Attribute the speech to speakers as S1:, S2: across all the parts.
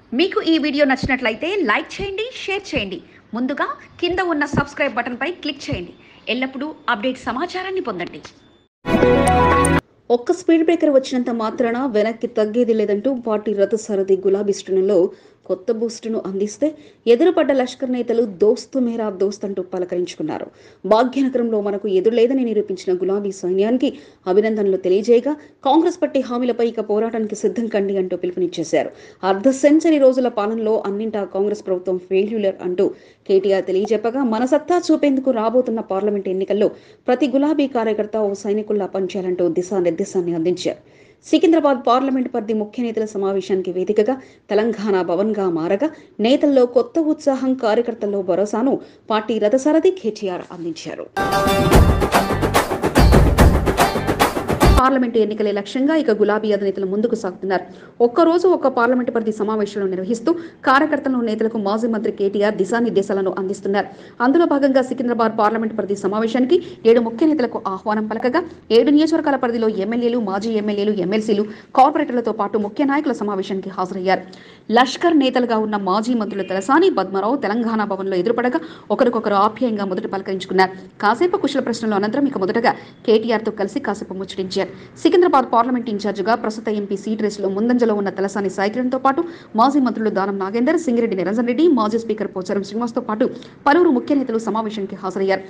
S1: మీకు ఈ వీడియో నచ్చినట్లయితే లైక్ చేయండి, షేర్ చేయండి. ముందుగా కింద ఉన్న సబ్స్క్రైబ్ బటన్ పై క్లిక్ చేయండి. ఎల్లప్పుడూ అప్డేట్ సమాచారాన్ని పొందండి.
S2: ఒక్క స్పీడ్ బ్రేకర్ వచ్చినంత మాత్రాన వెనక్కి తగ్గేది లేదంటూ పార్టీ రథసారథి గులాబీ శ్రేణుల్లో కొత్త బూస్టును అందిస్తే ఎదురుపడ్డ లష్కర్ నేతలు దోస్తు మేరా దోస్త్ అంటూ పలకరించుకున్నారు. భాగ్యనగరంలో మనకు ఎదురులేదని నిరూపించిన గులాబీ సైన్యానికి అభినందనలు తెలియజేయగా కాంగ్రెస్ పార్టీ హామీలపై ఇక పోరాటానికి సిద్ధం కండి అంటూ పిలుపునిచ్చేశారు. అర్ధ సెంచరీ రోజుల పాలనలో అన్నింటా కాంగ్రెస్ ప్రభుత్వం ఫెయిల్యూర్ అంటూ కేటీఆర్ తెలియజెప్పగా మన సత్తా చూపేందుకు రాబోతున్న పార్లమెంట్ ఎన్నికల్లో ప్రతి గులాబీ కార్యకర్త ఓ సైనికుల్లా పనిచేయాలంటూ దిశానిర్దేశాన్ని అందించారు. సికింద్రాబాద్ పార్లమెంట్ పరిధి ముఖ్య నేతల సమావేశానికి వేదికగా తెలంగాణ భవన్గా మారగా నేతల్లో కొత్త ఉత్సాహం, కార్యకర్తల్లో భరోసాను పార్టీ రథసారథి కేటీఆర్ అందించారు. పార్లమెంటు ఎన్నికలే లక్ష్యంగా ఇక గులాబీ అధినేతలు ముందుకు సాగుతున్నారు. ఒక్కరోజు ఒక్క పార్లమెంటు పరిధి సమావేశాలను నిర్వహిస్తూ కార్యకర్తలను, నేతలకు మాజీ మంత్రి కేటీఆర్ దిశానిర్దేశాలను అందిస్తున్నారు. అందులో భాగంగా సికింద్రాబాద్ పార్లమెంటు పరిధి సమావేశానికి 7 ముఖ్య నేతలకు ఆహ్వానం పలకగా 7 నియోజకవర్గాల పరిధిలో ఎమ్మెల్యేలు, మాజీ ఎమ్మెల్యేలు, ఎమ్మెల్సీలు, కార్పొరేటర్లతో పాటు ముఖ్య నాయకుల సమావేశానికి హాజరయ్యారు. లష్కర్ నేతలుగా ఉన్న మాజీ మంత్రులు తలసాని, పద్మరావు తెలంగాణ భవన్లో ఎదురుపడగా ఒకరికొకరు ఆప్యాయంగా మొదట పలకరించుకున్నారు. కాసేపు కుశల ప్రశ్నలు అనంతరం ఇక మొదటగా కేటీఆర్తో కలిసి కాసేపు ముచ్చటించారు. సికింద్రాబాద్ పార్లమెంట్ ఇన్ఛార్జిగా ప్రస్తుత ఎంపీ సీట్ రేసులో ముందంజలో ఉన్న తలసాని సాయికిరణ్తో పాటు మాజీ మంత్రులు దానం నాగేందర్, సింగిరెడ్డి నిరంజన్ రెడ్డి, మాజీ స్పీకర్ పోచారం శ్రీనివాస్తో పాటు పలువురు ముఖ్య నేతలు సమావేశానికి హాజరయ్యారు.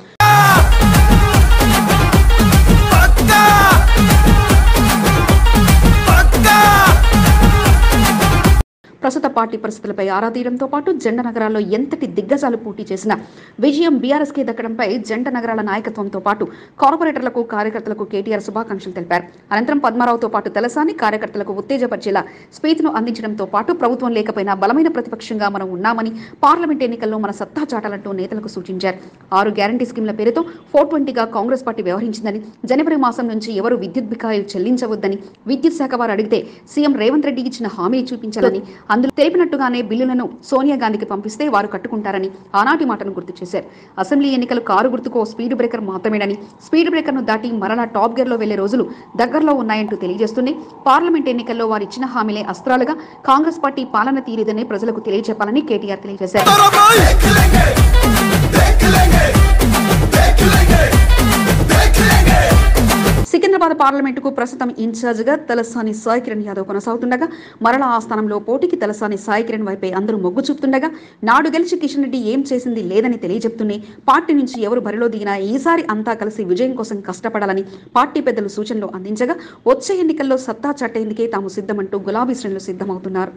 S2: ప్రస్తుత పార్టీ పరిస్థితులపై ఆరా తీయడంతో పాటు జంట నగరాల్లో ఎంతటి దిగ్గజాలు పోటీ చేసినా విజయం బీఆర్ఎస్కే దక్కడంపై జంట నగరాల నాయకత్వంతో పాటు కార్పొరేటర్లకు, కార్యకర్తలకు కేటీఆర్ శుభాకాంక్షలు తెలిపారు. అనంతరం పద్మారావుతో పాటు తలసాని కార్యకర్తలకు ఉత్తేజపరిచేలా స్పీచ్ను అందించడంతో పాటు ప్రభుత్వం లేకపోయినా బలమైన ప్రతిపక్షంగా మనం ఉన్నామని, పార్లమెంట్ ఎన్నికల్లో మన సత్తా చాటాలంటూ నేతలకు సూచించారు. 6 గ్యారంటీ స్కీమ్ల పేరుతో 420గా కాంగ్రెస్ పార్టీ వ్యవహరించిందని, జనవరి మాసం నుంచి ఎవరు విద్యుత్ బకాయిలు చెల్లించవద్దని, విద్యుత్ శాఖ వారు అడిగితే సీఎం రేవంత్ రెడ్డి ఇచ్చిన హామీ చూపించాలని, అందులో తెలిపినట్టుగానే బిల్లులను సోనియా గాంధీకి పంపిస్తే వారు కట్టుకుంటారని ఆనాటి మాటను గుర్తు చేశారు. అసెంబ్లీ ఎన్నికలు కారు గుర్తుకో స్పీడ్ బ్రేకర్ మాత్రమేనని, స్పీడ్ బ్రేకర్ను దాటి మరలా టాప్ గేర్లో వెళ్లే రోజులు దగ్గరలో ఉన్నాయంటూ తెలియజేస్తుంది. పార్లమెంట్ ఎన్నికల్లో వారు ఇచ్చిన హామీలే అస్త్రాలుగా కాంగ్రెస్ పార్టీ పాలన తీరిదని ప్రజలకు తెలియజెప్పాలని కేటీఆర్ తెలియజేశారు. సికింద్రాబాద్ పార్లమెంటుకు ప్రస్తుతం ఇన్ఛార్జిగా తలసాని సాయికిరణ్ యాదవ్ కొనసాగుతుండగా మరలా ఆ స్థానంలో పోటీకి తలసాని సాయికిరణ్ వైపే అందరూ మొగ్గు చూపుతుండగా నాడు గెలిచి కిషన్ రెడ్డి ఏం చేసింది లేదని తెలియజెప్తూనే పార్టీ నుంచి ఎవరు బరిలో దిగినా ఈసారి అంతా కలిసి విజయం కోసం కష్టపడాలని పార్టీ పెద్దలు సూచనలు అందించగా వచ్చే ఎన్నికల్లో సత్తా చాటేందుకే తాము సిద్ధమంటూ గులాబీ శ్రేణులు సిద్ధమవుతున్నారు.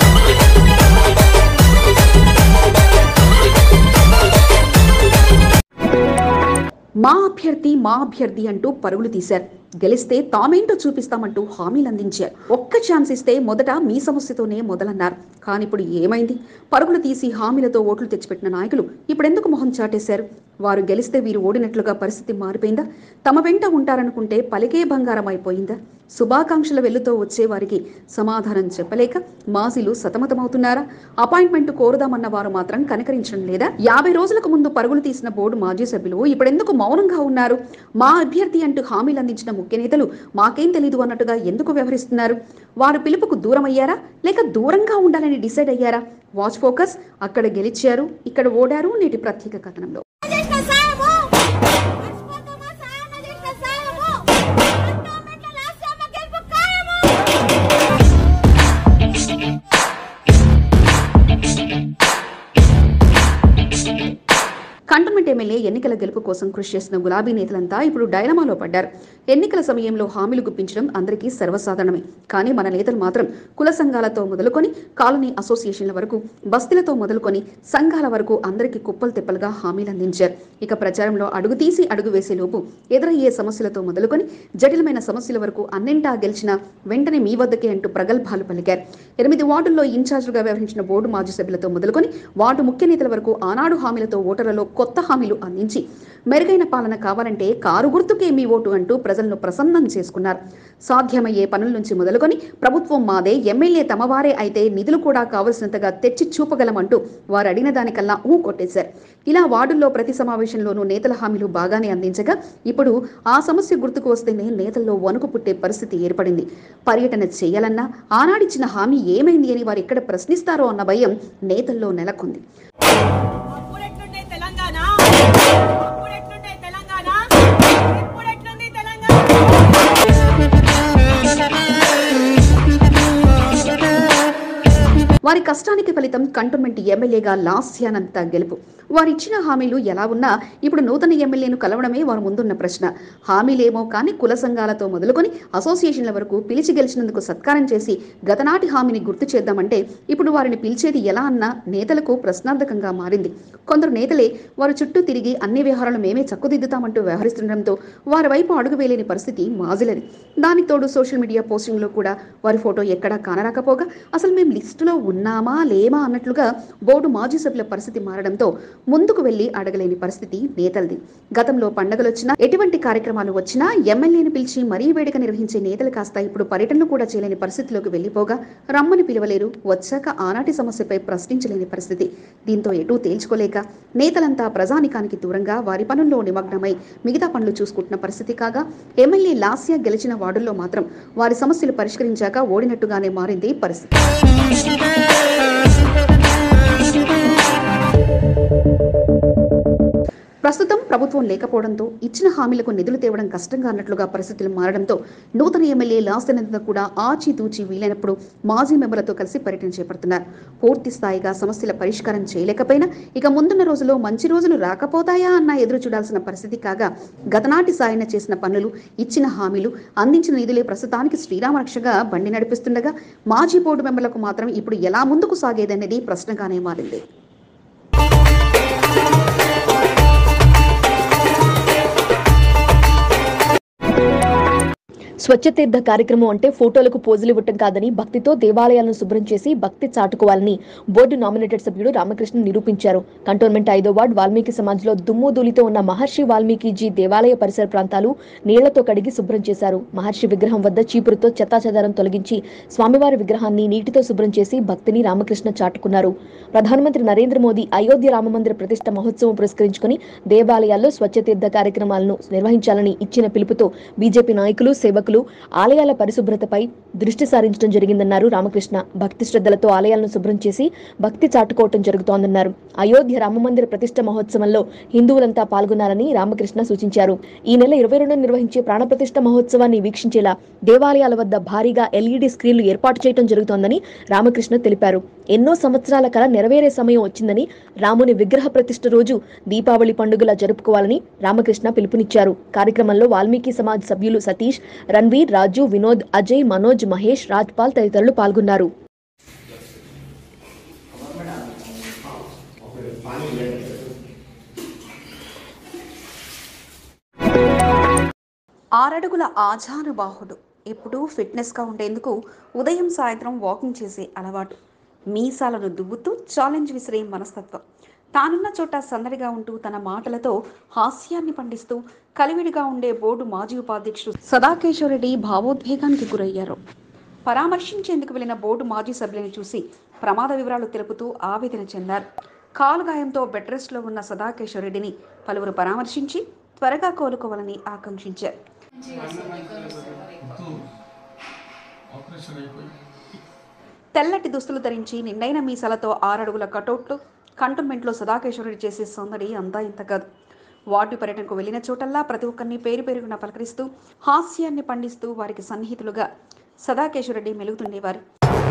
S2: మా అభ్యర్థి అంటూ పరుగులు తీశారు. గెలిస్తే తామేంటో చూపిస్తామంటూ హామీలు అందించారు. ఒక్క ఛాన్స్ ఇస్తే మొదట మీ సమస్యతోనే మొదలన్నారు. కానీ ఇప్పుడు ఏమైంది? పరుగులు తీసి హామీలతో ఓట్లు తెచ్చిపెట్టిన నాయకులు ఇప్పుడెందుకు మొహం చాటేశారు? వారు గెలిస్తే వీరు ఓడినట్లుగా పరిస్థితి మారిపోయిందా? తమ వెంట ఉంటారనుకుంటే పలికే బంగారం అయిపోయిందా? శుభాకాంక్షల వెల్లుతో వచ్చే వారికి సమాధానం చెప్పలేక మాజీలు సతమతమవుతున్నారా? అపాయింట్మెంట్ కోరుదామన్న వారు మాత్రం కనికరించడం లేదా? 50 రోజులకు ముందు పరుగులు తీసిన బోర్డు మాజీ సభ్యులు ఇప్పుడెందుకు మౌనంగా ఉన్నారు? మా అభ్యర్థి అంటూ హామీలు అందించిన ముఖ్య నేతలు మాకేం తెలీదు అన్నట్టుగా ఎందుకు వ్యవహరిస్తున్నారు? వారు పిలుపుకు దూరం అయ్యారా, లేక దూరంగా ఉండాలని డిసైడ్ అయ్యారా? Watch focus. అక్కడ గెలిచారు, ఇక్కడ ఓడారు. నేటి ప్రత్యేక కథనంలో కంటోన్మెంట్ ఎమ్మెల్యే ఎన్నికల గెలుపు కోసం కృషి చేసిన గులాబీ నేతలంతా ఇప్పుడు డైలమాలో పడ్డారు. ఎన్నికల సమయంలో హామీలు గుప్పించడం అందరికీ సర్వసాధారణమే. కానీ మన నేతలు మాత్రం కుల సంఘాలతో మొదలుకొని కాలనీ అసోసియేషన్ల వరకు, బస్తీలతో మొదలుకొని సంఘాల వరకు అందరికీ కుప్పలు తెప్పలుగా హామీలు అందించారు. ఇక ప్రచారంలో అడుగు తీసి అడుగు వేసేలోపు ఎదురయ్యే సమస్యలతో మొదలుకొని జటిలమైన సమస్యల వరకు అన్నింటా గెలిచినా వెంటనే మీ వద్దకే అంటూ ప్రగల్భాలు పలికారు. 8 వార్డుల్లో ఇన్ఛార్జిగా వ్యవహరించిన బోర్డు మాజీ సభ్యులతో మొదలుకొని వార్డు ముఖ్య నేతల వరకు ఆనాడు హామీలతో ఓటర్లలో కొత్త హామీలు అందించి మెరుగైన పాలన కావాలంటే కారు గుర్తుకే మీ ఓటు అంటూ ప్రజలను ప్రసన్నం చేసుకున్నారు. సాధ్యమయ్యే పనుల నుంచి మొదలుకొని ప్రభుత్వం మాదే, ఎమ్మెల్యే తమవారే అయితే నిధులు కూడా కావలసినంతగా తెచ్చి చూపగలమంటూ వారు అడిగిన దానికల్లా కొట్టేశారు. ఇలా వార్డుల్లో ప్రతి సమావేశంలోనూ నేతల హామీలు బాగానే అందించగా ఇప్పుడు ఆ సమస్య గుర్తుకు వస్తేనే నేతల్లో వణుకు పుట్టే పరిస్థితి ఏర్పడింది. పర్యటన చేయాలన్నా ఆనాడిచ్చిన హామీ ఏమైంది అని వారు ఎక్కడ ప్రశ్నిస్తారో అన్న భయం నేతల్లో నెలకొంది. వారి కష్టానికి ఫలితం కంటోన్మెంట్ ఎమ్మెల్యేగా లాస్యానంత గెలుపు. వారిచ్చిన హామీలు ఎలా ఉన్నా ఇప్పుడు నూతన ఎమ్మెల్యేను కలవడమే వారు ముందున్న ప్రశ్న. హామీలేమో కానీ కుల సంఘాలతో మొదలుకొని అసోసియేషన్ల వరకు పిలిచి గెలిచినందుకు సత్కారం చేసి గతనాటి హామీని గుర్తు చేద్దామంటే ఇప్పుడు వారిని పిలిచేది ఎలా అన్న నేతలకు ప్రశ్నార్థకంగా మారింది. కొందరు నేతలే వారి చుట్టూ తిరిగి అన్ని వ్యవహారాలు మేమే చక్కుదిద్దుతామంటూ వ్యవహరిస్తుండటంతో వారి వైపు అడుగు వేయలేని పరిస్థితి మాజిలది. దానికి తోడు సోషల్ మీడియా పోస్టింగ్లో కూడా వారి ఫోటో ఎక్కడా కానరాకపోగా అసలు మేము లిస్టులో ఉన్నామా లేమా అన్నట్లుగా బోర్డు మాజీ సభ్యుల పరిస్థితి మారడంతో ముందుకు వెళ్లి అడగలేని పరిస్థితి నేతలది. గతంలో పండగలొచ్చినా ఎటువంటి కార్యక్రమాలు వచ్చినా ఎమ్మెల్యేని పిలిచి మరీ వేడుక నిర్వహించే నేతలు కాస్త ఇప్పుడు పర్యటనలు కూడా చేయలేని పరిస్థితిలోకి వెళ్లిపోగా రమ్మని పిలవలేరు, వచ్చాక ఆనాటి సమస్యపై ప్రశ్నించలేని పరిస్థితి. దీంతో ఎటూ తేల్చుకోలేక నేతలంతా ప్రజానికానికి దూరంగా వారి పనుల్లో నిమగ్నమై మిగతా పనులు చూసుకుంటున్న పరిస్థితి కాగా ఎమ్మెల్యే లాస్య గెలిచిన వార్డుల్లో మాత్రం వారి సమస్యలు పరిష్కరించాక ఓడినట్టుగానే మారింది పరిస్థితి. ప్రస్తుతం ప్రభుత్వం లేకపోవడంతో ఇచ్చిన హామీలకు నిధులు తేవడం కష్టంగా అన్నట్లుగా పరిస్థితులు మారడంతో నూతన ఎమ్మెల్యే లాస్యనంత కూడా ఆచితూచి వీలైనప్పుడు మాజీ మెంబర్లతో కలిసి పర్యటన చేపడుతున్నారు. పూర్తి స్థాయిగా సమస్యల పరిష్కారం చేయలేకపోయినా ఇక ముందున్న రోజుల్లో మంచి రోజులు రాకపోతాయా అన్న ఎదురు చూడాల్సిన పరిస్థితి కాగా గతనాటి సాయన చేసిన పనులు, ఇచ్చిన హామీలు, అందించిన నిధులే ప్రస్తుతానికి శ్రీరామరక్షగా బండి నడిపిస్తుండగా మాజీ బోర్డు మెంబర్లకు మాత్రం ఇప్పుడు ఎలా ముందుకు సాగేదనేది ప్రశ్నగానే మారింది.
S3: స్వచ్ఛతీర్థ కార్యక్రమం అంటే ఫోటోలకు పోజులు ఇవ్వటం కాదని భక్తితో దేవాలయాలను శుభ్రం చేసి భక్తి చాటుకోవాలని బోర్డు నామినేటెడ్ సభ్యుడు రామకృష్ణ నిరూపించారు. కంటోన్మెంట్ 5వ వార్డు వాల్మీకి సమాజ్లో దుమ్ము ధూళితో ఉన్న మహర్షి వాల్మీకిజీ దేవాలయ పరిసర ప్రాంతాలు నీళ్లతో కడిగి శుభ్రం చేశారు. మహర్షి విగ్రహం వద్ద చీపురుతో చెత్తాచెదారం తొలగించి స్వామివారి విగ్రహాన్ని నీటితో శుభ్రం చేసి భక్తిని రామకృష్ణ చాటుకున్నారు. ప్రధానమంత్రి నరేంద్ర మోదీ అయోధ్య రామమందిర ప్రతిష్ఠ మహోత్సవం పురస్కరించుకుని దేవాలయాల్లో స్వచ్ఛతీర్థ కార్యక్రమాలను నిర్వహించాలని ఇచ్చిన పిలుపుతో బీజేపీ నాయకులు, సేవకులు ఆలయాల పరిశుభ్రతపై దృష్టి సారించడం జరిగిందన్నారు రామకృష్ణ. భక్తి శ్రద్ధలతో ఆలయాలను శుభ్రం చేసి భక్తి చాటుకోవటం జరుగుతోందన్నారు. అయోధ్య రామమందిర ప్రతిష్ఠ మహోత్సవంలో హిందువులంతా పాల్గొనాలని రామకృష్ణ సూచించారు. ఈ నెల 22న నిర్వహించే ప్రాణప్రతిష్ఠ మహోత్సవాన్ని వీక్షించేలా దేవాలయాల వద్ద భారీగా ఎల్ఈడీ స్క్రీన్లు ఏర్పాటు చేయడం జరుగుతోందని రామకృష్ణ తెలిపారు. ఎన్నో సంవత్సరాల కల నెరవేరే సమయం వచ్చిందని రాముని విగ్రహ ప్రతిష్ఠ రోజు దీపావళి పండుగలా జరుపుకోవాలని రామకృష్ణ పిలుపునిచ్చారు. కార్యక్రమంలో వాల్మీకి సమాజ్ సభ్యులు సతీష్, రణ్వీర్, రాజు, వినోద్, అజయ్, మనోజ్, మహేష్, రాజ్పాల్ తదితరులు పాల్గొన్నారు.
S2: ఆరడుగుల ఆజానుబాహుడు ఎప్పుడూ ఫిట్నెస్గా ఉండేందుకు ఉదయం సాయంత్రం వాకింగ్ చేసే అలవాటు, మీసాలను దువ్వుతూ ఛాలెంజ్ విసిరే మనస్తత్వం, తానున్న చోట సందడిగా ఉంటూ తన మాటలతో హాస్యాన్ని పండిస్తూ కలివిడిగా ఉండే బోర్డు మాజీ ఉపాధ్యక్షుడు సదాకేశ్వరరెడ్డి భావోద్వేగానికి గురయ్యారు. పరామర్శించేందుకు వెళ్లిన బోర్డు మాజీ సభ్యులను చూసి ప్రమాద వివరాలు తెలుపుతూ ఆవేదన చెందారు. కాలు గాయంతో బెడ్ రెస్ట్లో ఉన్న సదాకేశ్వరరెడ్డిని పలువురు పరామర్శించి త్వరగా కోలుకోవాలని ఆకాంక్షించారు. తెల్లటి దుస్తులు ధరించి నిండైన మీసాలతో 6 అడుగుల కటౌట్లు కంటోన్మెంట్లో సదాకేశ్వరరెడ్డి చేసే సందడి అంతా ఇంత కాదు. వార్డు పర్యటనకు వెళ్లిన చోటల్లా ప్రతి ఒక్కరిని పేరు పేరున పలకరిస్తూ హాస్యాన్ని పండిస్తూ వారికి సన్నిహితులుగా సదాకేశ్వరరెడ్డి మెలుగుతుండేవారు.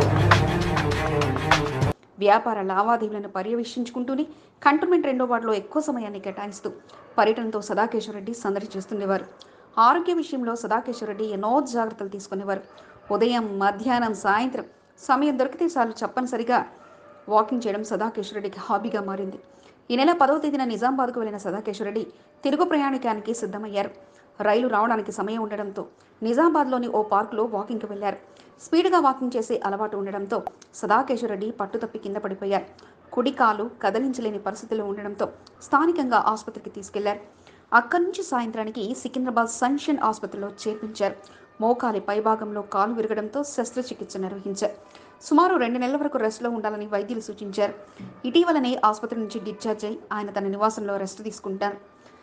S2: వ్యాపార లావాదేవీలను పర్యవేక్షించుకుంటూనే కంటోన్మెంట్ 2వ వార్డులో ఎక్కువ సమయాన్ని కేటాయిస్తూ పర్యటనతో సదాకేశ్వరరెడ్డి సందడి చేస్తుండేవారు. ఆరోగ్య విషయంలో సదాకేశ్వరరెడ్డి ఎన్నో జాగ్రత్తలు తీసుకునేవారు. ఉదయం, మధ్యాహ్నం, సాయంత్రం సమయం దొరికితే చాలు తప్పనిసరిగా వాకింగ్ చేయడం సదాకేశ్వరరెడ్డికి హాబీగా మారింది. ఈ నెల 10వ తేదీన నిజామాబాద్కు వెళ్లిన సదాకేశ్వరరెడ్డి తిరుగు ప్రయాణికానికి సిద్ధమయ్యారు. రైలు రావడానికి సమయం ఉండడంతో నిజామాబాద్లోని ఓ పార్కులో వాకింగ్కి వెళ్లారు. స్పీడ్గా వాకింగ్ చేసే అలవాటు ఉండడంతో సదాకేశ్వరరెడ్డి పట్టుతప్పి కింద పడిపోయారు. కుడి కాలు కదలించలేని పరిస్థితిలో ఉండడంతో స్థానికంగా ఆసుపత్రికి తీసుకెళ్లారు. అక్కడి నుంచి సాయంత్రానికి సికింద్రాబాద్ సన్షైన్ ఆసుపత్రిలో చేర్పించారు. మోకాలి పైభాగంలో కాలు విరగడంతో శస్త్రచికిత్స నిర్వహించారు. సుమారు 2 నెలల వరకు రెస్ట్లో ఉండాలని వైద్యులు సూచించారు. ఇటీవలనే ఆసుపత్రి నుంచి డిశ్చార్జ్ అయి ఆయన తన నివాసంలో రెస్ట్ తీసుకుంటారు.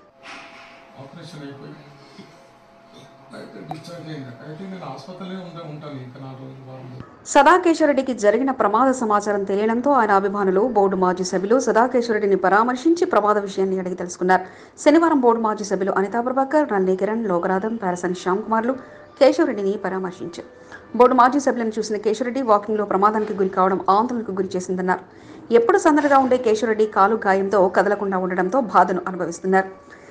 S2: సదాకేశ్వరరెడ్డికి జరిగిన ప్రమాద సమాచారం తెలియడంతో ఆయన అభిమానులు బోర్డు మాజీ సభ్యులు సదాకేశ్వరరెడ్డిని పరామర్శించి ప్రమాద విషయాన్ని అడిగి తెలుసుకున్నారు. శనివారం బోర్డు మాజీ సభ్యులు అనితా ప్రభాకర్, నల్లి కిరణ్, లోకనాథం, పారసని శ్యామ్ కుమార్లు కేశవరెడ్డిని పరామర్శించారు. బోర్డు మాజీ సభ్యులను చూసిన కేశవరెడ్డి వాకింగ్లో ప్రమాదానికి గురి కావడం ఆందోళనకు గురి చేసిందన్నారు. ఎప్పుడు సందడిగా ఉండే కేశవరెడ్డి కాలు గాయంతో కదలకుండా ఉండడంతో బాధను అనుభవిస్తున్నారు.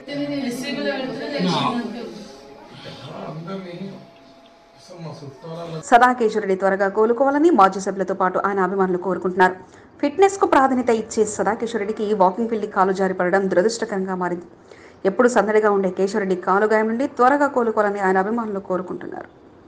S2: సదాకేశ్వరరెడ్డి త్వరగా కోలుకోవాలని మాజీ సభ్యులతో పాటు ఆయన అభిమానులు కోరుకుంటున్నారు. ఫిట్నెస్ కు ప్రాధాన్యత ఇచ్చే సదాకేశ్వరరెడ్డికి వాకింగ్ వెళ్లి కాలు జారి పడడం దురదృష్టకరంగా మారింది. ఎప్పుడు సందడిగా ఉండే కేశవరెడ్డి కాలు గాయం నుండి త్వరగా కోలుకోవాలని ఆయన అభిమానులు కోరుకుంటున్నారు.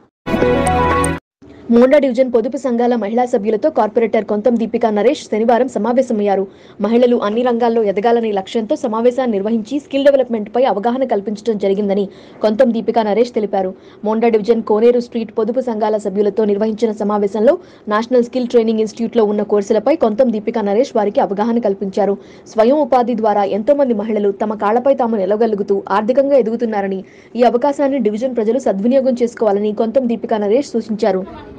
S3: మోండా డివిజన్ పొదుపు సంఘాల మహిళా సభ్యులతో కార్పొరేటర్ కొంతం దీపికా నరేష్ శనివారం సమావేశమయ్యారు. మహిళలు అన్ని రంగాల్లో ఎదగాలనే లక్ష్యంతో సమావేశాన్ని నిర్వహించి స్కిల్ డెవలప్మెంట్ పై అవగాహన కల్పించడం జరిగిందని కొంతం దీపికా నరేష్ తెలిపారు. మోండా డివిజన్ కోనేరు స్ట్రీట్ పొదుపు సంఘాల సభ్యులతో నిర్వహించిన సమావేశంలో నేషనల్ స్కిల్ ట్రైనింగ్ ఇన్స్టిట్యూట్ లో ఉన్న కోర్సులపై కొంతం దీపికా నరేష్ వారికి అవగాహన కల్పించారు. స్వయం ఉపాధి ద్వారా ఎంతో మంది మహిళలు తమ కాళ్లపై తాము నిలవగలుగుతూ ఆర్థికంగా ఎదుగుతున్నారని, ఈ అవకాశాన్ని డివిజన్ ప్రజలు సద్వినియోగం చేసుకోవాలని కొంతం దీపికా నరేష్ సూచించారు.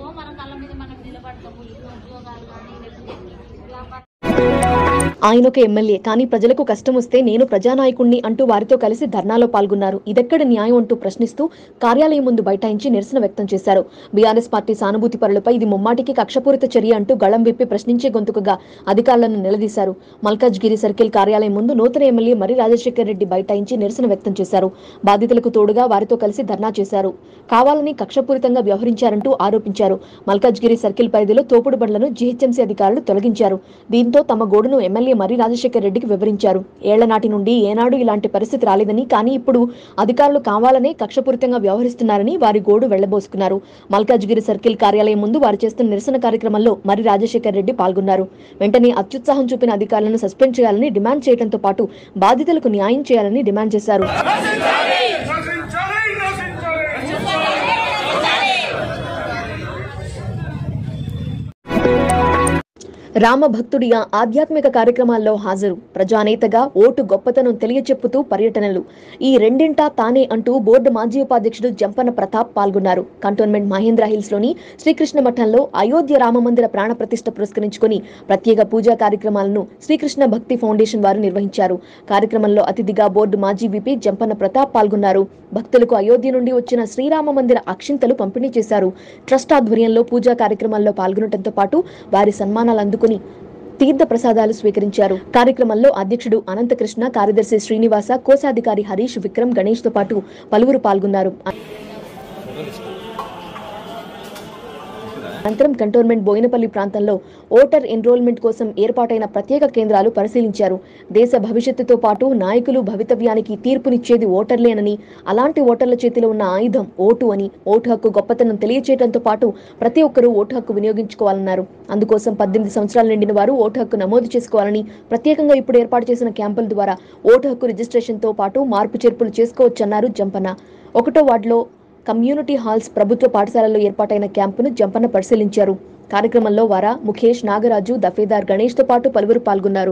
S3: ఆయన ఒక ఎమ్మెల్యే, కానీ ప్రజలకు కష్టం వస్తే నేను ప్రజానాయకుణ్ణి అంటూ వారితో కలిసి ధర్నాలో పాల్గొన్నారు. ఇదెక్కడ న్యాయం అంటూ ప్రశ్నిస్తూ కార్యాలయం ముందు బైఠాయించి నిరసన వ్యక్తం చేశారు. బీఆర్ఎస్ పార్టీ సానుభూతి పరులపై ఇది ముమ్మాటికి కక్షపూరిత చర్య అంటూ గళం విప్పి ప్రశ్నించే గొంతుకగా అధికారులను నిలదీశారు. మల్కాజ్గిరి సర్కిల్ కార్యాలయం ముందు నూతన ఎమ్మెల్యే మరి రాజశేఖర్ రెడ్డి బైఠాయించి నిరసన వ్యక్తం చేశారు. బాధితులకు తోడుగా వారితో కలిసి ధర్నా చేశారు. కావాలని కక్షపూరితంగా వ్యవహరించారంటూ ఆరోపించారు. మల్కాజ్గిరి సర్కిల్ పరిధిలో తోపుడు బండ్లను జీహెచ్ఎంసీ అధికారులు తొలగించారు. దీంతో తమ గోడును ఎమ్మెల్యే మరి రాజశేఖర్ రెడ్డికి వివరించారు. ఏళ్ల నాటి నుండి ఏనాడు ఇలాంటి పరిస్థితి రాలేదని, కానీ ఇప్పుడు అధికారులు కావాలనే కక్షపూరితంగా వ్యవహరిస్తున్నారని వారి గోడు వెళ్లబోసుకున్నారు. మల్కాజ్గిరి సర్కిల్ కార్యాలయం ముందు వారు చేస్తున్న నిరసన కార్యక్రమంలో మరి రాజశేఖర్ రెడ్డి పాల్గొన్నారు. వెంటనే అత్యుత్సాహం చూపిన అధికారులను సస్పెండ్ చేయాలని డిమాండ్ చేయడంతో పాటు బాధితులకు న్యాయం చేయాలని డిమాండ్ చేశారు. రామభక్తుడిగా ఆధ్యాత్మిక కార్యక్రమాల్లో హాజరు, ప్రజానేతగా ఓటు గొప్పతనం తెలియచెప్పుతూ పర్యటనలు, ఈ రెండింటా తానే అంటూ బోర్డు మాజీ ఉపాధ్యక్షుడు జంపన ప్రతాప్ పాల్గొన్నారు. కంటోన్మెంట్ మహేంద్ర హిల్స్ లోని శ్రీకృష్ణ మఠంలో అయోధ్య రామమందిర ప్రాణ ప్రతిష్ఠ పురస్కరించుకుని ప్రత్యేక పూజా కార్యక్రమాలను శ్రీకృష్ణ భక్తి ఫౌండేషన్ వారు నిర్వహించారు. కార్యక్రమంలో అతిథిగా బోర్డు మాజీ విపి జంపన ప్రతాప్ పాల్గొన్నారు. భక్తులకు అయోధ్య నుండి వచ్చిన శ్రీరామ మందిర అక్షింతలు పంపిణీ చేశారు. ట్రస్ట్ ఆధ్వర్యంలో పూజా కార్యక్రమాల్లో పాల్గొనడంతో పాటు వారి సన్మానాలు అందుకుని తీర్థ ప్రసాదాలు స్వీకరించారు. కార్యక్రమంలో అధ్యక్షుడు అనంతకృష్ణ, కార్యదర్శి శ్రీనివాస, కోశాధికారి హరీష్, విక్రమ్, గణేష్ తో పాటు పలువురు పాల్గొన్నారు. అనంతరం కంటోన్మెంట్ బోయినపల్లి ప్రాంతంలో ఓటర్ ఎన్రోల్మెంట్ కోసం ఏర్పాటైన ప్రత్యేక కేంద్రాలు పరిశీలించారు. దేశ భవిష్యత్తుతో పాటు నాయకులు భవితవ్యానికి తీర్పునిచ్చేది ఓటర్లేనని, అలాంటి ఓటర్ల చేతిలో ఉన్న ఆయుధం ఓటు అని, ఓటు హక్కు గొప్పతనం తెలియచేయడంతో పాటు ప్రతి ఒక్కరూ ఓటు హక్కు వినియోగించుకోవాలన్నారు. అందుకోసం 18 సంవత్సరాలు నిండిన వారు ఓటు హక్కు నమోదు చేసుకోవాలని, ప్రత్యేకంగా ఇప్పుడు ఏర్పాటు చేసిన క్యాంపుల ద్వారా ఓటు హక్కు రిజిస్ట్రేషన్తో పాటు మార్పు చేర్పులు చేసుకోవచ్చన్నారు జంపన. 1వ వార్డులో కమ్యూనిటీ హాల్స్ ప్రభుత్వ పాఠశాలలో ఏర్పాటైన క్యాంపును జంపన పరిశీలించారు. కార్యక్రమంలో వారా, ముఖేష్, నాగరాజు, దఫేదార్, గణేష్ తో పాటు పలువురు పాల్గొన్నారు.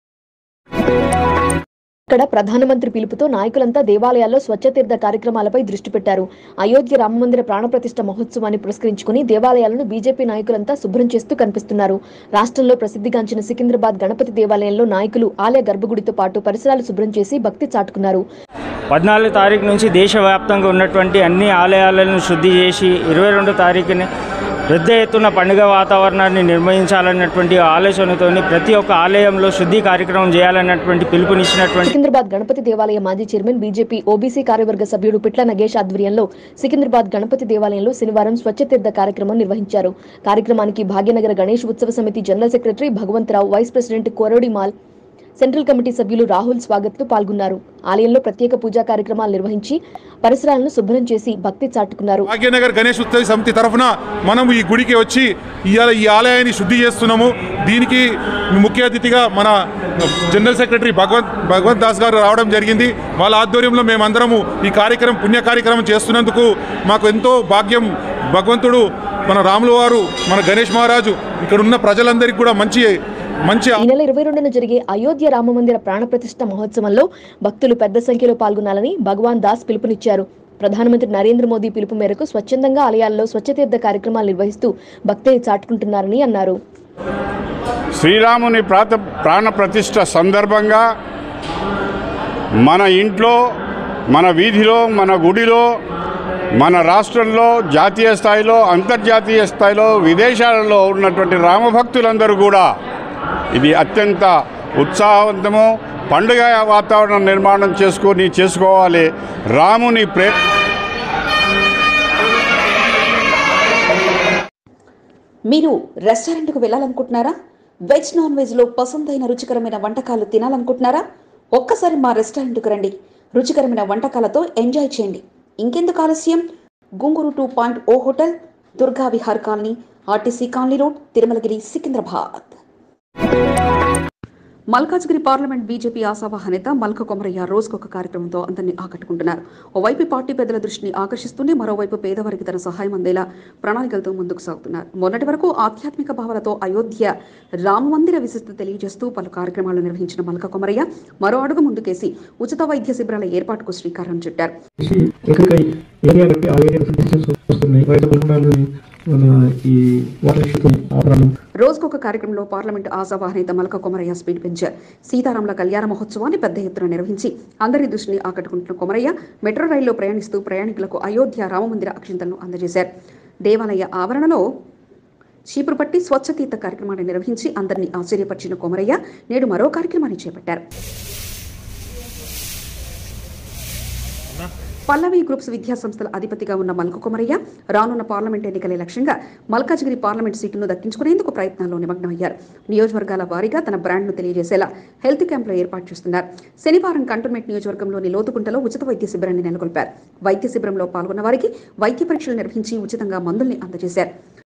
S3: ఇక్కడ ప్రధానమంత్రి పిలుపుతో నాయకులంతా దేవాలయాల్లో స్వచ్ఛతీర్థ కార్యక్రమాలపై దృష్టి పెట్టారు. అయోధ్య రామమందిర ప్రాణప్రతిష్ఠ మహోత్సవాన్ని పురస్కరించుకుని దేవాలయాలను బీజేపీ నాయకులంతా శుభ్రం చేస్తూ కనిపిస్తున్నారు. రాష్ట్రంలో ప్రసిద్ధిగాంచిన సికింద్రాబాద్ గణపతి దేవాలయంలో నాయకులు ఆలయ గర్భగుడితో పాటు పరిసరాలు శుభ్రం చేసి భక్తి చాటుకున్నారు.
S4: 14 తారీఖు నుంచి దేశవ్యాప్తంగా ఉన్నటువంటి అన్ని ఆలయాలను శుద్ధి చేసి 22 తారీఖుని పెద్ద ఎత్తున పండుగ వాతావరణాన్ని నిర్వహించాలన్నటువంటి ఆలోచనతో ప్రతి ఒక్క ఆలయంలో శుద్ధి కార్యక్రమం చేయాలన్నటువంటి పిలుపునిచ్చినటువంటి
S3: సికింద్రాబాద్ గణపతి దేవాలయ మాజీ చైర్మన్, బీజేపీ ఓబీసీ కార్యవర్గ సభ్యుడు పిట్ల నగేష్ ఆధ్వర్యంలో సికింద్రాబాద్ గణపతి దేవాలయంలో శనివారం స్వచ్ఛతీర్థ కార్యక్రమం నిర్వహించారు. కార్యక్రమానికి Bhagyanagar Ganesh Utsav Samiti general secretary Bhagavantharao, vice president కోరడిమాల్, సెంట్రల్ కమిటీ సభ్యులు రాహుల్ స్వాగత్లు పాల్గొన్నారు. ఆలయంలో ప్రత్యేక పూజా కార్యక్రమాలు నిర్వహించి పరిసరాలను శుభ్రం చేసి భక్తి చాటుకున్నారు.
S5: భాగ్యనగర్ గణేష్ ఉత్సవ సమితి తరఫున మనం ఈ గుడికి వచ్చి ఇవాళ ఈ ఆలయాన్ని శుద్ధి చేస్తున్నాము. దీనికి ముఖ్య అతిథిగా మన జనరల్ సెక్రటరీ భగవంత్ దాస్ గారు రావడం జరిగింది. వాళ్ళ ఆధ్వర్యంలో మేమందరము ఈ పుణ్య కార్యక్రమం చేస్తున్నందుకు మాకు ఎంతో భాగ్యం. భగవంతుడు మన రాముల వారు, మన గణేష్ మహారాజు ఇక్కడ ఉన్న ప్రజలందరికీ కూడా మంచి
S3: ఈ నెల 22న జరిగే అయోధ్య రామమందిర ప్రాణప్రతిష్ఠ మహోత్సవంలో భక్తులు పెద్ద సంఖ్యలో పాల్గొనాలని భగవాన్ దాస్ పిలుపునిచ్చారు. ప్రధానమంత్రి నరేంద్ర మోదీ పిలుపు మేరకు స్వచ్ఛందంగా ఆలయాల్లో స్వచ్ఛతీర్థ కార్యక్రమాలు నిర్వహిస్తూ భక్తిని చాటుకుంటున్నారని అన్నారు.
S6: శ్రీరాముని ప్రాణప్రతిష్ఠ సందర్భంగా మన ఇంట్లో, మన వీధిలో, మన గుడిలో, మన రాష్ట్రంలో, జాతీయ స్థాయిలో, అంతర్జాతీయ స్థాయిలో, విదేశాలలో ఉన్నటువంటి రామభక్తులందరూ కూడా ఇది అత్యంత ఉత్సాహవంతము పండుగ వాతావరణం నిర్మాణం చేసుకోవాలి. రాముని
S2: మీరు రెస్టారెంట్కు వెళ్ళాలనుకుంటున్నారా? వెజ్ నాన్ వెజ్లో పసందైన రుచికరమైన వంటకాలు తినాలనుకుంటున్నారా? ఒక్కసారి మా రెస్టారెంట్కు రండి. రుచికరమైన వంటకాలతో ఎంజాయ్ చేయండి. ఇంకెందుకు ఆలస్యం? గుంగూరు 2.0 hotel, Durga Vihar colony, RTC colony road, Tirumalagiri, Secunderabad. Malkajgiri parliament BJP ఆశావాహ నేత మల్క కొమరయ్య రోజుకొక కార్యక్రమంతో అందరినీ ఆకట్టుకుంటున్నారు. ఓవైపు పార్టీ పెద్దల దృష్టిని ఆకర్షిస్తూనే మరోవైపు పేదవారికి తన సహాయం అందేలా ప్రణాళికలతో ముందుకు సాగుతున్నారు. మొన్నటి వరకు ఆధ్యాత్మిక భావాలతో అయోధ్య రామమందిర విశిష్టత తెలియజేస్తూ పలు కార్యక్రమాలు నిర్వహించిన మల్క కొమరయ్య మరో అడుగు ముందుకేసి ఉచిత వైద్య శిబిరాల ఏర్పాటుకు శ్రీకారం చుట్టారు. రోజుకొక కార్యక్రమంలో పార్లమెంట్ ఆశావాహ నేత మల్క కొమరయ్య స్పీడ్ పెంచారు. సీతారాముల కళ్యాణ మహోత్సవాన్ని పెద్ద ఎత్తున నిర్వహించి అందరి దృష్టిని ఆకట్టుకుంటున్న కొమరయ్య మెట్రో రైల్లో ప్రయాణిస్తూ ప్రయాణికులకు అయోధ్య రామమందిర అక్షింతలను అందజేశారు. దేవాలయ ఆవరణలో చీపురు పట్టి స్వచ్ఛతీర్థ కార్యక్రమాన్ని నిర్వహించి అందరినీ ఆశ్చర్యపరిచిన కొమరయ్య నేడు మరో కార్యక్రమాన్ని చేపట్టారు. పల్లవి గ్రూప్స్ విద్యా సంస్థల అధిపతిగా ఉన్న మల్క కొమరయ్య రానున్న పార్లమెంట్ ఎన్నికలే లక్ష్యంగా మల్కాజ్గిరి పార్లమెంట్ సీటును దక్కించుకునేందుకు ప్రయత్నాల్లో నిమగ్నమయ్యారు. నియోజకవర్గాల వారీగా తన బ్రాండ్ను తెలియజేసేలా హెల్త్ క్యాంపులు ఏర్పాటు చేస్తున్నారు. శనివారం కంటోన్మెంట్ నియోజకవర్గంలోని లోతుకుంటలో ఉచిత వైద్య శిబిరాన్ని నెలకొల్పారు. వైద్య శిబిరంలో పాల్గొన్న వారికి వైద్య పరీక్షలు నిర్వహించి ఉచితంగా మందుల్ని అందజేశారు.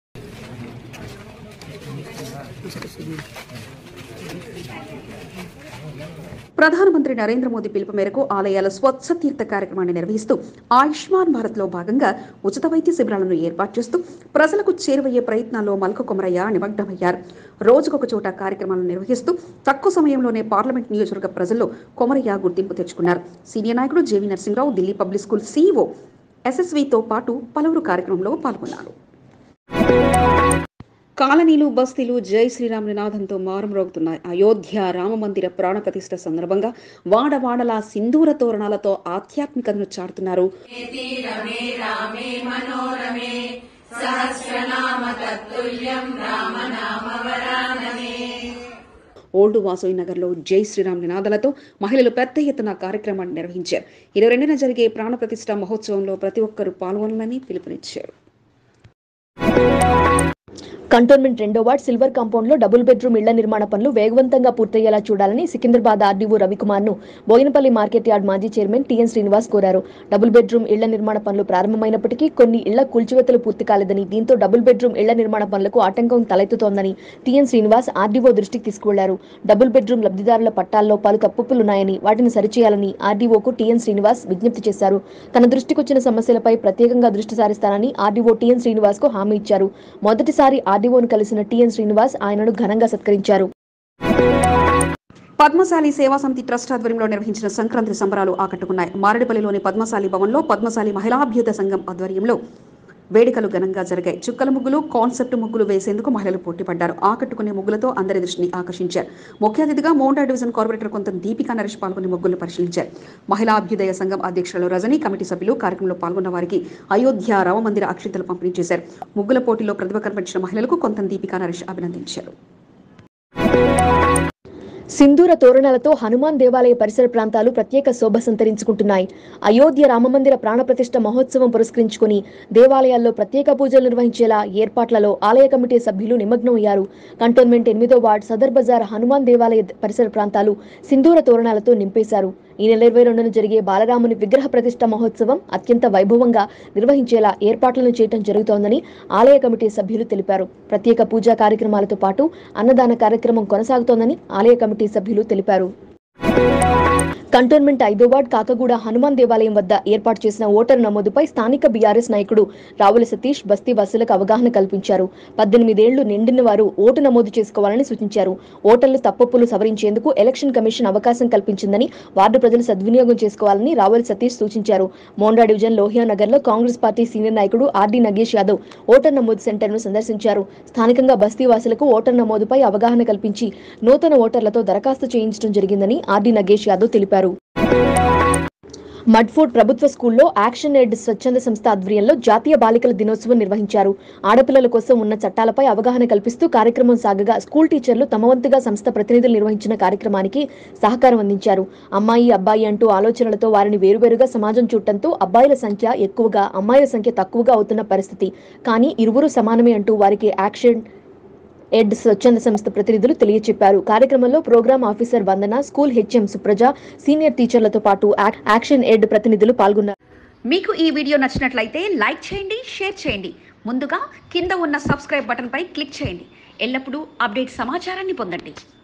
S2: ప్రధానమంత్రి నరేంద్ర మోదీ పిలుపు మేరకు ఆలయాల స్వచ్ఛ తీర్థ కార్యక్రమాన్ని నిర్వహిస్తూ ఆయుష్మాన్ భారత్లో భాగంగా ఉచిత వైద్య శిబిరాలను ఏర్పాటు చేస్తూ ప్రజలకు చేరువయ్యే ప్రయత్నాల్లో మల్క కొమరయ్య నిమగ్నమయ్యారు. రోజుకొక చోట కార్యక్రమాలను నిర్వహిస్తూ తక్కువ సమయంలోనే పార్లమెంట్ నియోజకవర్గ ప్రజల్లో కొమరయ్య గుర్తింపు తెచ్చుకున్నారు. సీనియర్ నాయకుడు JV Narasimharao, Delhi public school CEO SSVతో పాటు పలువురు కార్యక్రమంలో పాల్గొన్నారు. కాలనీలు, బస్తీలు జై శ్రీరామ్ నినాదంతో మారుమ్రోగుతున్నాయి. అయోధ్య రామమందిర ప్రాణప్రతిష్ఠ సందర్భంగా వాడవాడలా సింధూర తోరణాలతో ఆధ్యాత్మికతను చాటుతున్నారు. ఓల్డ్ వాసోయి నగర్లో జై శ్రీరామ్ నినాదాలతో మహిళలు పెద్ద ఎత్తున కార్యక్రమాన్ని నిర్వహించారు. 22న జరిగే ప్రాణప్రతిష్ఠ మహోత్సవంలో ప్రతి ఒక్కరూ పాల్గొనాలని పిలుపునిచ్చారు.
S3: కంటోన్మెంట్ 2వ వార్డ్ సిల్వర్ కాంపౌండ్ లో డబుల్ బెడ్రూమ్ ఇళ్ల నిర్మాణ పనులు వేగవంతంగా పూర్తయ్యేలా చూడాలని సికింద్రాబాద్ ఆర్డీఓ రవికుమార్ ను బోయినపల్లి మార్కెట్ యార్డ్ మాజీ చైర్మన్ టీఎన్ శ్రీనివాస్ కోరారు. డబుల్ బెడ్రూమ్ ఇళ్ల నిర్మాణ పనులు ప్రారంభమైనప్పటికీ కొన్ని ఇళ్ల కూల్చివేతలు పూర్తి కాలేదని, దీంతో డబుల్ బెడ్రూమ్ ఇళ్ల నిర్మాణ పనులకు ఆటంకం తలెత్తుతోందని టీఎన్ శ్రీనివాస్ ఆర్డీఓ దృష్టికి తీసుకువెళ్లారు. డబుల్ బెడ్రూమ్ లబ్ధిదారుల పట్టాల్లో పలు తప్పులున్నాయని, వాటిని సరిచేయాలని ఆర్డీఓకు టీఎన్ శ్రీనివాస్ విజ్ఞప్తి చేశారు. తన దృష్టికొచ్చిన సమస్యలపై ప్రత్యేకంగా దృష్టి సారిస్తానని ఆర్డీఓ టీఎన్ శ్రీనివాస్ కు హామీ ఇచ్చారు. మొదటిసారి ఆర్డీఓను కలిసిన టీఎన్ శ్రీనివాస్ ఆయనను ఘనంగా సత్కరించారు.
S2: పద్మశాలి సేవా సమితి ట్రస్ట్ ఆధ్వర్యంలో నిర్వహించిన సంక్రాంతి సంబరాలు ఆకట్టుకున్నాయి. మారేడుపల్లిలోని పద్మశాలి భవన్లో పద్మశాలి మహిళా అభ్యుదయ సంఘం ఆధ్వర్యంలో వేడుకలు ఘనంగా జరిగాయి. చుక్కల ముగ్గులు, కాన్సెప్ట్ ముగ్గులు వేసేందుకు మహిళలు పోటీపడ్డారు. ఆకట్టుకునే ముగ్గులతో అందరి దృష్టిని ఆకర్షించారు. ముఖ్య అతిథిగా మోండా డివిజన్ కార్పొరేటర్ కొంత దీపికా నరేష్ పాల్గొని ముగ్గులు పరిశీలించారు. మహిళా అభ్యుదయ సంఘం అధ్యక్షులు రజని, కమిటీ సభ్యులు కార్యక్రమంలో పాల్గొన్న వారికి అయోధ్య రామమందిర అక్షింతలు పంపిణీ చేశారు. ముగ్గుల పోటీలో ప్రతిభ కనబరిచిన మహిళలకు కొంత దీపికా నరేష్ అభినందించారు.
S3: సింధూర తోరణాలతో హనుమాన్ దేవాలయ పరిసర ప్రాంతాలు ప్రత్యేక శోభ సంతరించుకుంటున్నాయి. అయోధ్య రామమందిర ప్రాణప్రతిష్ఠ మహోత్సవం పురస్కరించుకుని దేవాలయాల్లో ప్రత్యేక పూజలు నిర్వహించేలా ఏర్పాట్లలో ఆలయ కమిటీ సభ్యులు నిమగ్నమయ్యారు. కంటోన్మెంట్ 8వ వార్డు సదర్ బజార్ హనుమాన్ దేవాలయ పరిసర ప్రాంతాలు సింధూర తోరణాలతో నింపేశారు. ఈ నెల 22న జరిగే బాలరాముని విగ్రహ ప్రతిష్ఠ మహోత్సవం అత్యంత వైభవంగా నిర్వహించేలా ఏర్పాట్లను చేయడం జరుగుతోందని ఆలయ కమిటీ సభ్యులు తెలిపారు. ప్రత్యేక పూజా కార్యక్రమాలతో పాటు అన్నదాన కార్యక్రమం కొనసాగుతోందని ఆలయ కమిటీ సభ్యులు తెలిపారు. కంటోన్మెంట్ 5వ వార్డు కాకగూడ హనుమాన్ దేవాలయం వద్ద ఏర్పాటు చేసిన ఓటరు నమోదుపై స్థానిక బీఆర్ఎస్ నాయకుడు రావుల సతీష్ బస్తీ వాసులకు అవగాహన కల్పించారు. 18 ఏళ్లు నిండిన వారు ఓటు నమోదు చేసుకోవాలని సూచించారు. ఓటర్లు తప్పులు సవరించేందుకు ఎలక్షన్ కమిషన్ అవకాశం కల్పించిందని వార్డు ప్రజలు సద్వినియోగం చేసుకోవాలని రావుల సతీష్ సూచించారు. మోండా డివిజన్ లోహియా నగర్లో కాంగ్రెస్ పార్టీ సీనియర్ నాయకుడు ఆర్డీ నగేష్ యాదవ్ ఓటర్ నమోదు సెంటర్ను సందర్శించారు. స్థానికంగా బస్తీ వాసులకు ఓటర్ నమోదుపై అవగాహన కల్పించి నూతన ఓటర్లతో దరఖాస్తు చేయించడం జరిగిందని ఆర్డీ నగేష్ యాదవ్ తెలిపారు. మడ్ఫోర్డ్ ప్రభుత్వ స్కూల్లో యాక్షన్ ఎయిడ్ స్వచ్ఛంద సంస్థ ఆధ్వర్యంలో జాతీయ బాలికల దినోత్సవం నిర్వహించారు. ఆడపిల్లల కోసం ఉన్న చట్టాలపై అవగాహన కల్పిస్తూ కార్యక్రమం సాగగా స్కూల్ టీచర్లు తమ వంతుగా సంస్థ ప్రతినిధులు నిర్వహించిన కార్యక్రమానికి సహకారం అందించారు. అమ్మాయి అబ్బాయి అంటూ ఆలోచనలతో వారిని వేరువేరుగా సమాజం చూడటంతో అబ్బాయిల సంఖ్య ఎక్కువగా అమ్మాయిల సంఖ్య తక్కువగా అవుతున్న పరిస్థితి. కానీ ఇరువురు సమానమే అంటూ వారికి యాక్షన్ ఎడ్ స్వచ్ఛంద సంస్థ ప్రతినిధులు తెలియచెప్పారు. కార్యక్రమంలో program officer Vandana, school HM Supraja, senior టీచర్లతో పాటు యాక్షన్ ఎడ్ ప్రతినిధులు పాల్గొన్నారు.
S1: మీకు ఈ వీడియో నచ్చినట్లయితే లైక్ చేయండి, షేర్ చేయండి. ముందుగా కింద ఉన్న సబ్స్క్రైబ్ బటన్పై క్లిక్ చేయండి. ఎల్లప్పుడూ అప్డేట్ సమాచారాన్ని పొందండి.